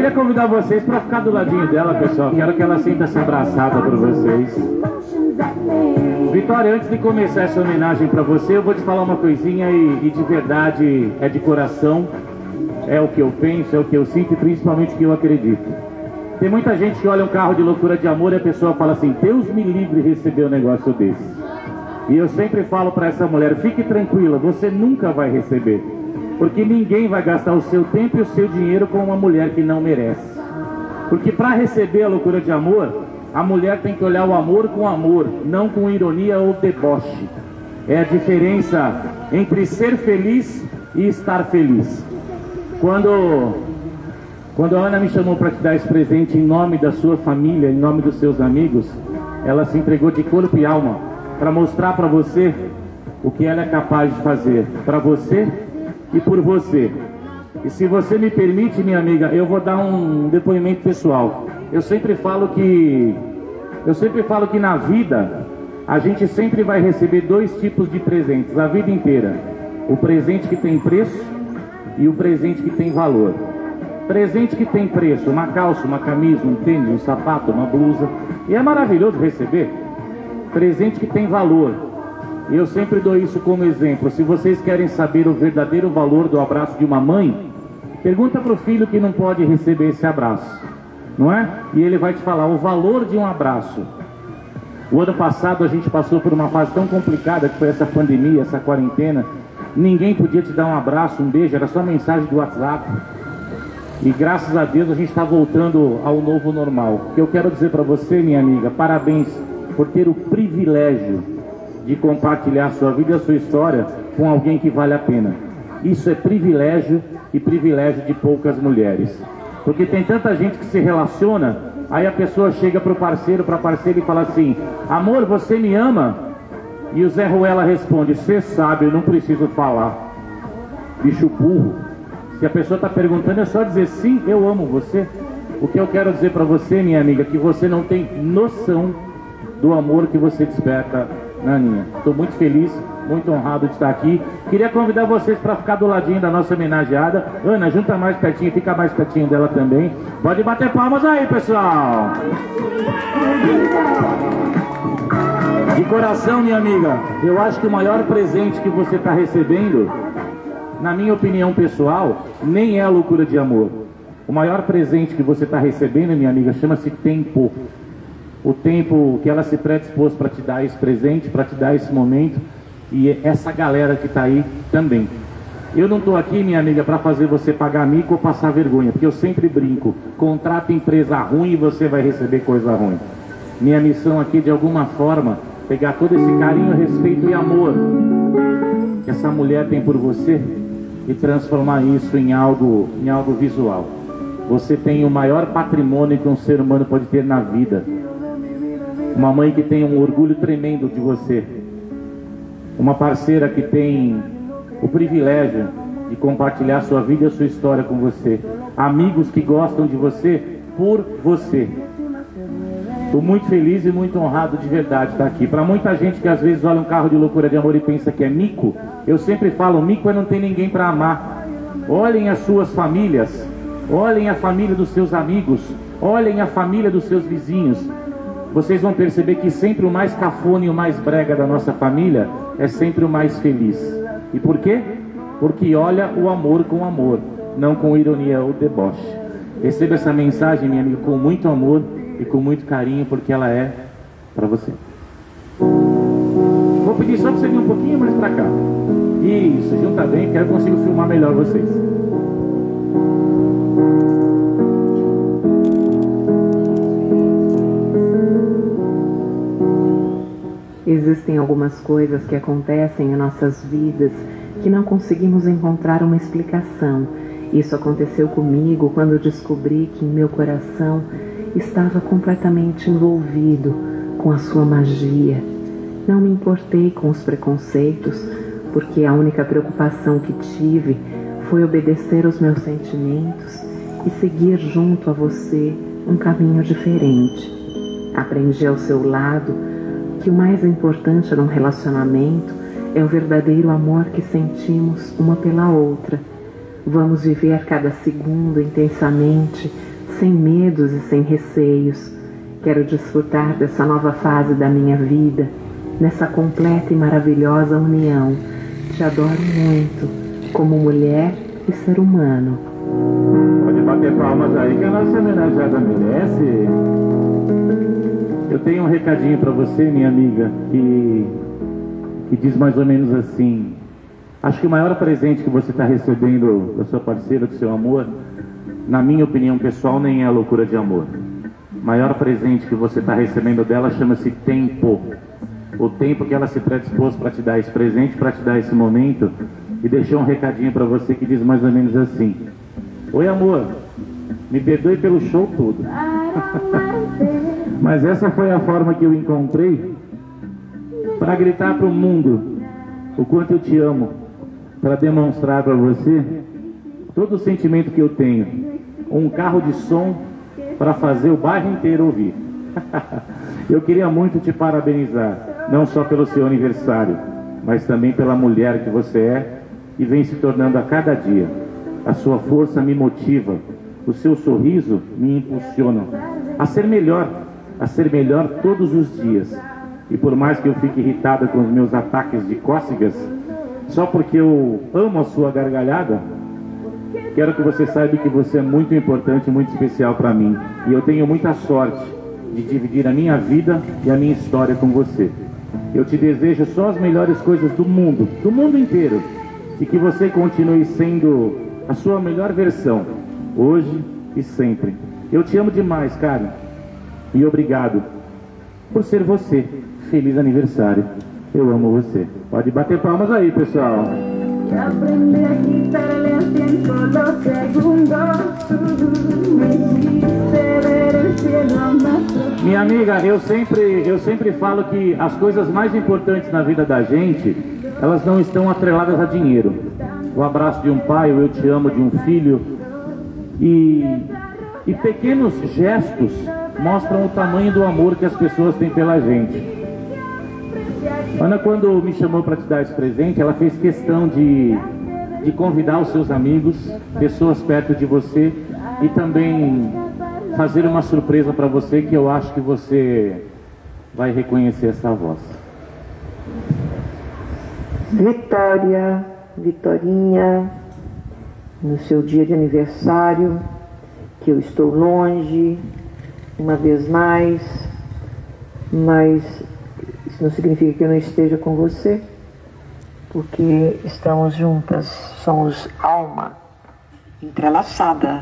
queria convidar vocês para ficar do ladinho dela, pessoal. Quero que ela sinta-se abraçada por vocês. Vitória, antes de começar essa homenagem para você, eu vou te falar uma coisinha e de verdade é de coração. É o que eu penso, é o que eu sinto e principalmente o que eu acredito. Tem muita gente que olha um carro de loucura de amor e a pessoa fala assim: Deus me livre de receber um negócio desse. E eu sempre falo para essa mulher: fique tranquila, você nunca vai receber. Porque ninguém vai gastar o seu tempo e o seu dinheiro com uma mulher que não merece. Porque para receber a loucura de amor, a mulher tem que olhar o amor com amor, não com ironia ou deboche. É a diferença entre ser feliz e estar feliz. Quando a Ana me chamou para te dar esse presente em nome da sua família, em nome dos seus amigos, ela se entregou de corpo e alma para mostrar para você o que ela é capaz de fazer para você e por você. E se você me permite, minha amiga, eu vou dar um depoimento pessoal. Eu sempre falo que na vida a gente sempre vai receber dois tipos de presentes a vida inteira: o presente que tem preço e o presente que tem valor. Presente que tem preço, uma calça, uma camisa, um tênis, um sapato, uma blusa, e é maravilhoso receber. Presente que tem valor, e eu sempre dou isso como exemplo. Se vocês querem saber o verdadeiro valor do abraço de uma mãe, pergunta para o filho que não pode receber esse abraço, não é? E ele vai te falar o valor de um abraço. O ano passado a gente passou por uma fase tão complicada que foi essa pandemia, essa quarentena. Ninguém podia te dar um abraço, um beijo, era só mensagem do WhatsApp. E graças a Deus a gente está voltando ao novo normal. O que eu quero dizer para você, minha amiga, parabéns por ter o privilégio de compartilhar a sua vida e a sua história com alguém que vale a pena. Isso é privilégio e privilégio de poucas mulheres. Porque tem tanta gente que se relaciona, aí a pessoa chega para o parceiro, para a parceira e fala assim: amor, você me ama? E o Zé Ruela responde: você sabe, eu não preciso falar. Bicho burro. Se a pessoa está perguntando, é só dizer sim, eu amo você. O que eu quero dizer para você, minha amiga, é que você não tem noção do amor que você desperta na Aninha. Estou muito feliz, muito honrado de estar aqui. Queria convidar vocês para ficar do ladinho da nossa homenageada. Ana, junta mais pertinho, fica mais pertinho dela também. Pode bater palmas aí, pessoal. De coração, minha amiga, eu acho que o maior presente que você está recebendo, na minha opinião pessoal, nem é a loucura de amor. O maior presente que você está recebendo, minha amiga, chama-se tempo. O tempo que ela se predispôs para te dar esse presente, para te dar esse momento, e essa galera que está aí também. Eu não estou aqui, minha amiga, para fazer você pagar mico ou passar vergonha, porque eu sempre brinco: contrata empresa ruim e você vai receber coisa ruim. Minha missão aqui, de alguma forma, pegar todo esse carinho, respeito e amor que essa mulher tem por você e transformar isso em algo visual. Você tem o maior patrimônio que um ser humano pode ter na vida. Uma mãe que tem um orgulho tremendo de você. Uma parceira que tem o privilégio de compartilhar sua vida e a sua história com você. Amigos que gostam de você por você. Estou muito feliz e muito honrado de verdade estar aqui. Para muita gente que às vezes olha um carro de loucura de amor e pensa que é mico, eu sempre falo: mico é não ter ninguém para amar. Olhem as suas famílias, olhem a família dos seus amigos, olhem a família dos seus vizinhos. Vocês vão perceber que sempre o mais cafona e o mais brega da nossa família é sempre o mais feliz. E por quê? Porque olha o amor com amor, não com ironia ou deboche. Receba essa mensagem, minha amiga, com muito amor e com muito carinho, porque ela é para você. Vou pedir só para você vir um pouquinho mais para cá. Isso, junta bem, porque eu consigo filmar melhor vocês. Existem algumas coisas que acontecem em nossas vidas que não conseguimos encontrar uma explicação. Isso aconteceu comigo quando eu descobri que em meu coração estava completamente envolvido com a sua magia. Não me importei com os preconceitos, porque a única preocupação que tive foi obedecer aos meus sentimentos e seguir junto a você um caminho diferente. Aprendi ao seu lado que o mais importante num relacionamento é o verdadeiro amor que sentimos uma pela outra. Vamos viver cada segundo intensamente, sem medos e sem receios. Quero desfrutar dessa nova fase da minha vida, nessa completa e maravilhosa união. Te adoro muito, como mulher e ser humano. Pode bater palmas aí que a nossa homenageada merece. Eu tenho um recadinho para você, minha amiga, que diz mais ou menos assim: acho que o maior presente que você está recebendo da sua parceira, do seu amor, na minha opinião pessoal, nem é a loucura de amor. O maior presente que você está recebendo dela chama-se tempo. O tempo que ela se predispôs para te dar esse presente, para te dar esse momento, e deixou um recadinho para você que diz mais ou menos assim: oi amor, me perdoe pelo show todo. Mas essa foi a forma que eu encontrei para gritar para o mundo o quanto eu te amo, para demonstrar para você todo o sentimento que eu tenho. Um carro de som para fazer o bairro inteiro ouvir. Eu queria muito te parabenizar, não só pelo seu aniversário, mas também pela mulher que você é e vem se tornando a cada dia. A sua força me motiva, o seu sorriso me impulsiona a ser melhor todos os dias. E por mais que eu fique irritada com os meus ataques de cócegas, só porque eu amo a sua gargalhada, quero que você saiba que você é muito importante, muito especial para mim. E eu tenho muita sorte de dividir a minha vida e a minha história com você. Eu te desejo só as melhores coisas do mundo inteiro. E que você continue sendo a sua melhor versão, hoje e sempre. Eu te amo demais, Karen. E obrigado por ser você. Feliz aniversário. Eu amo você. Pode bater palmas aí, pessoal. Minha amiga, eu sempre falo que as coisas mais importantes na vida da gente, elas não estão atreladas a dinheiro. O abraço de um pai, o eu te amo de um filho, e pequenos gestos mostram o tamanho do amor que as pessoas têm pela gente. Ana, quando me chamou para te dar esse presente, ela fez questão de convidar os seus amigos, pessoas perto de você, e também fazer uma surpresa para você, que eu acho que você vai reconhecer essa voz. Vitorinha, no seu dia de aniversário, que eu estou longe, uma vez mais, mas isso não significa que eu não esteja com você, porque estamos juntas, somos alma entrelaçada.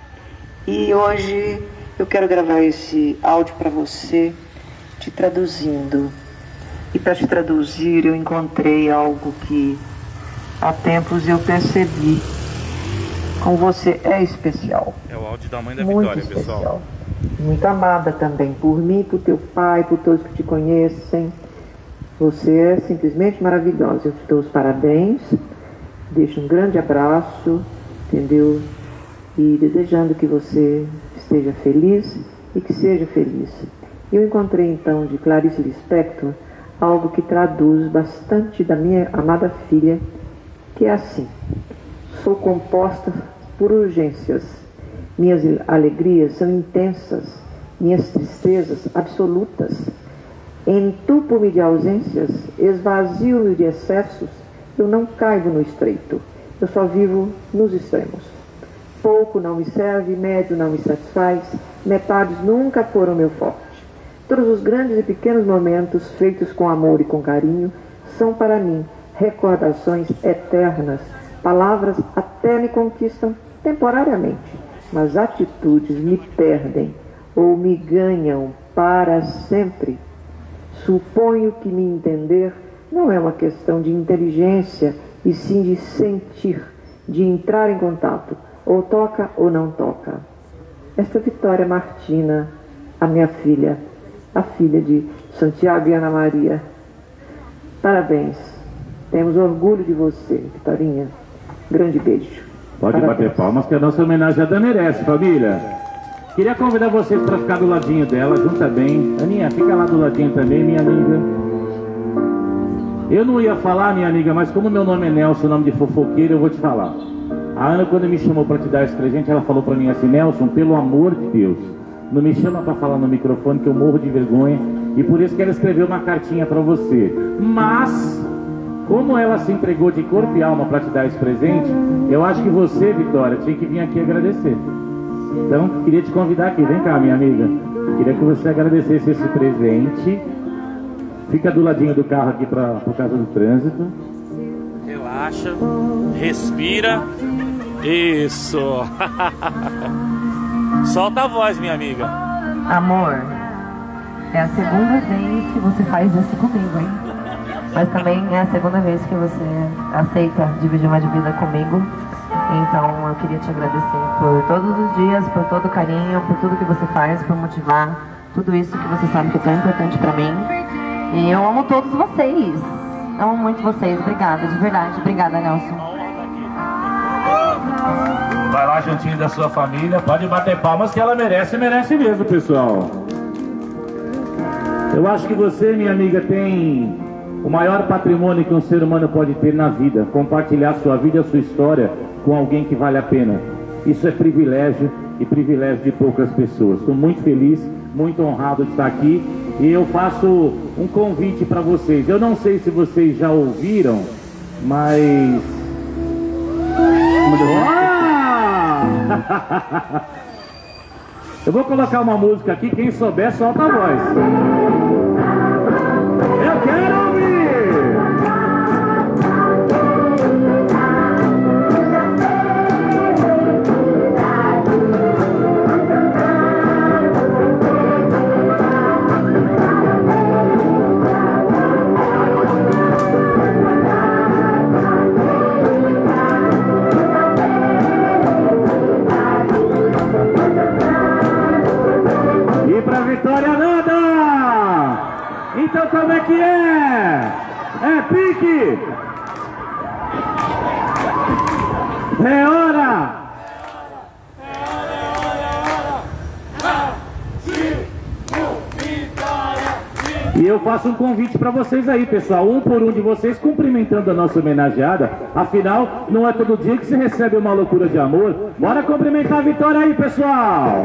E hoje eu quero gravar esse áudio para você, te traduzindo. E para te traduzir eu encontrei algo que há tempos eu percebi. Como você é especial. É o áudio da mãe da muito Vitória, especial. pessoal. Muito amada também por mim, por teu pai, por todos que te conhecem. Você é simplesmente maravilhosa. Eu te dou os parabéns, deixo um grande abraço, entendeu? E desejando que você esteja feliz e que seja feliz. Eu encontrei então de Clarice Lispector algo que traduz bastante da minha amada filha, que é assim: sou composta por urgências. Minhas alegrias são intensas, minhas tristezas absolutas. Entupo-me de ausências, esvazio-me de excessos, eu não caibo no estreito, eu só vivo nos extremos. Pouco não me serve, médio não me satisfaz, metades nunca foram meu forte. Todos os grandes e pequenos momentos, feitos com amor e com carinho, são para mim recordações eternas. Palavras até me conquistam temporariamente, mas atitudes me perdem ou me ganham para sempre. Suponho que me entender não é uma questão de inteligência, e sim de sentir, de entrar em contato, ou toca ou não toca. Esta Vitória Martina, a minha filha, a filha de Santiago e Ana Maria. Parabéns. Temos orgulho de você, Vitorinha. Grande beijo. Pode Parabéns. bater palmas que a nossa homenageada merece, família. Queria convidar vocês para ficar do ladinho dela, junta bem. Aninha, fica lá do ladinho também, minha amiga. Eu não ia falar, minha amiga, mas como meu nome é Nelson, nome de fofoqueiro, eu vou te falar. A Ana, quando me chamou para te dar esse presente, ela falou para mim assim: Nelson, pelo amor de Deus, não me chama para falar no microfone que eu morro de vergonha. E por isso que ela escreveu uma cartinha para você. Mas, como ela se entregou de corpo e alma para te dar esse presente, eu acho que você, Vitória, tinha que vir aqui agradecer. Então, queria te convidar aqui. Vem cá, minha amiga. Queria que você agradecesse esse presente. Fica do ladinho do carro aqui por causa do trânsito. Relaxa, respira. Isso. Solta a voz, minha amiga. Amor, é a segunda vez que você faz isso comigo, hein? Mas também é a segunda vez que você aceita dividir uma vida comigo. Então eu queria te agradecer por todos os dias, por todo o carinho, por tudo que você faz, por motivar tudo isso que você sabe que é tão importante pra mim. E eu amo todos vocês. Amo muito vocês. Obrigada, de verdade. Obrigada, Nelson. Vai lá juntinho da sua família. Pode bater palmas que ela merece, merece mesmo, pessoal. Eu acho que você, minha amiga, tem o maior patrimônio que um ser humano pode ter na vida. Compartilhar sua vida e a sua história com alguém que vale a pena. Isso é privilégio e privilégio de poucas pessoas. Estou muito feliz, muito honrado de estar aqui. E eu faço um convite para vocês. Eu não sei se vocês já ouviram, mas... Eu vou colocar uma música aqui, quem souber solta a voz. Eu quero ouvir! Vitória nada! Então como é que é? É pique! É hora! E eu faço um convite para vocês aí, pessoal, um por um de vocês, cumprimentando a nossa homenageada. Afinal, não é todo dia que se recebe uma loucura de amor. Bora cumprimentar a Vitória aí, pessoal!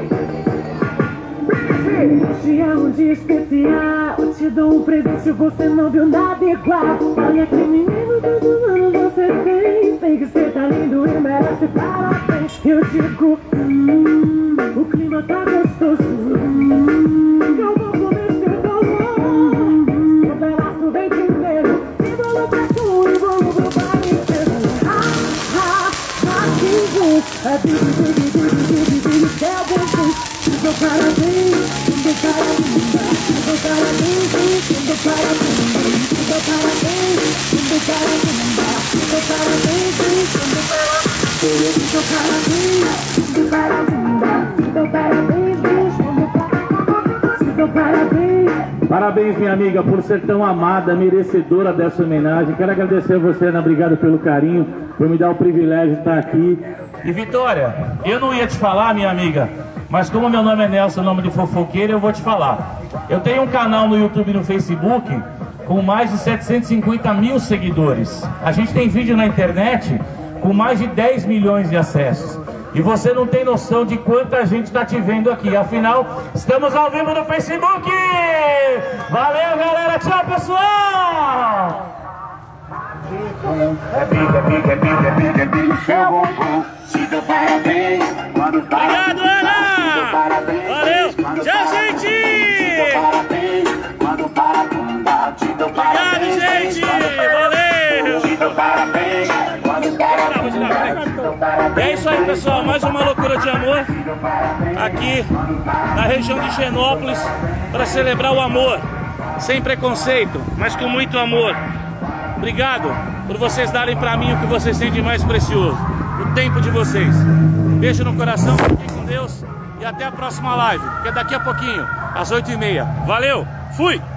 Hoje é um dia especial, eu te dou um presente, você não viu nada igual. Olha que menino, quantos anos você tem? Sei que você tá lindo e merece parabéns. Eu digo, o clima tá gostoso, eu vou comer seu bolão. Um pedaço vem primeiro, e bolo pra tu, e bolo pro pai inteiro. Ratinho, é bibi, bibi, bibi, bibi, bibi, é você. Meu parabéns, meu parabéns, meu parabéns, meu parabéns, meu parabéns, meu parabéns, meu parabéns, meu parabéns, meu parabéns. Parabéns, minha amiga, por ser tão amada, merecedora dessa homenagem. Quero agradecer a você, Ana, obrigado pelo carinho, por me dar o privilégio de estar aqui. E Vitória, eu não ia te falar, minha amiga, mas como meu nome é Nelson, nome de fofoqueiro, eu vou te falar. Eu tenho um canal no YouTube e no Facebook com mais de 750 mil seguidores. A gente tem vídeo na internet com mais de 10 milhões de acessos. E você não tem noção de quanta gente está te vendo aqui. Afinal, estamos ao vivo no Facebook! Valeu, galera! Tchau, pessoal! É pica, é pica, é pica, é pica, é pica, seu bumbum. Te dou parabéns quando Obrigado, Ana! Valeu! Tchau, gente! Obrigado, gente! Valeu! É isso aí, pessoal, mais uma loucura de amor aqui na região de Higienópolis para celebrar o amor, sem preconceito, mas com muito amor. Obrigado por vocês darem para mim o que vocês têm de mais precioso, o tempo de vocês. Beijo no coração, fiquem com Deus e até a próxima live, que é daqui a pouquinho, às 8h30. Valeu, fui!